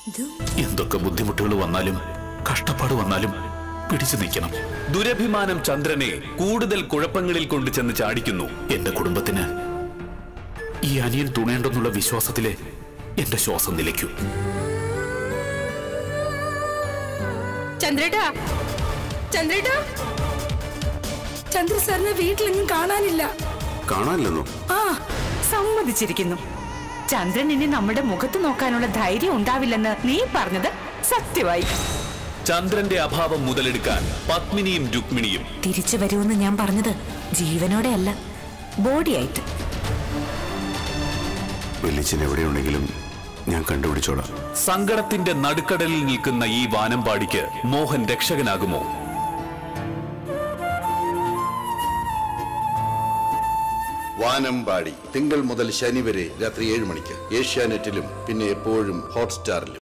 എന്തൊക്കെ ബുദ്ധിമുട്ടുകൾ വന്നാലും കഷ്ടപ്പാട് വന്നാലും പിടിച്ചു നിൽക്കണം. ദുരഭിമാനം ചന്ദ്രനെ കൂടുതൽ കുഴപ്പങ്ങളിൽ കൊണ്ട് ചെന്ന് ചാടിക്കുന്നു. എന്റെ കുടുംബത്തിന് ഈ അനിയൻ തുണേണ്ടെന്നുള്ള വിശ്വാസത്തിലെ എന്റെ ശ്വാസം നിലയ്ക്കൂ. ചന്ദ്രേട്ടാ, ചന്ദ്രേട്ടാ, ചന്ദ്ര സാറിനെ വീട്ടിലെങ്ങും കാണാനില്ല. കാണാനില്ലെന്നോ? ആ, സമ്മതിച്ചിരിക്കുന്നു. ചന്ദ്രൻ ഇനി നമ്മുടെ മുഖത്ത് നോക്കാനുള്ള ധൈര്യം ഉണ്ടാവില്ലെന്ന് നീ പറഞ്ഞത് സത്യമായി. ചന്ദ്രന്റെ അഭാവം മുതലെടുക്കാൻ പത്മിനിയും രുക്മിണിയും തിരിച്ചു വരുമെന്ന് ഞാൻ പറഞ്ഞത് ജീവനോടെ അല്ല, ബോഡിയായിട്ട്. വെളിച്ചൻ എവിടെയുണ്ടെങ്കിലും ഞാൻ കണ്ടുപിടിച്ചോളാം. സങ്കടത്തിന്റെ നടുക്കടലിൽ നിൽക്കുന്ന ഈ വാനമ്പാടിക്ക് മോഹൻ രക്ഷകനാകുമോ? വാനമ്പാടി തിങ്കൾ മുതൽ ശനി വരെ രാത്രി 7 മണിക്ക് ഏഷ്യാനെറ്റിലും പിന്നെ എപ്പോഴും ഹോട്ട്സ്റ്റാറിലും.